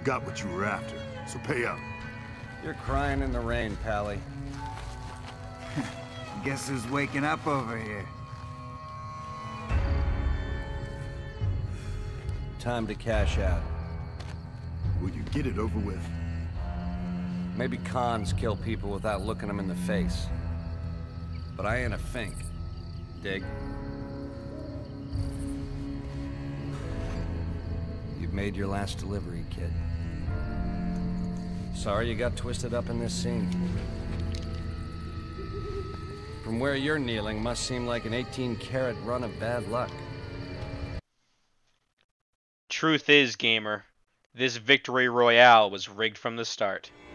got what you were after, so pay up. You're crying in the rain, Pally. Guess who's waking up over here? Time to cash out. Will you get it over with? Maybe cons kill people without looking them in the face. But I ain't a fink. Dig? You've made your last delivery, kid. Sorry you got twisted up in this scene. From where you're kneeling must seem like an 18-carat run of bad luck. Truth is, gamer, this victory royale was rigged from the start.